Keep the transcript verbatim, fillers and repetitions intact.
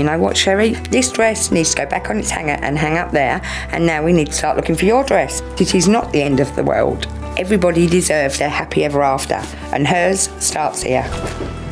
you know what, Sherry? This dress needs to go back on its hanger and hang up there, and now we need to start looking for your dress. It is not the end of the world. Everybody deserves their happy ever after, and hers starts here.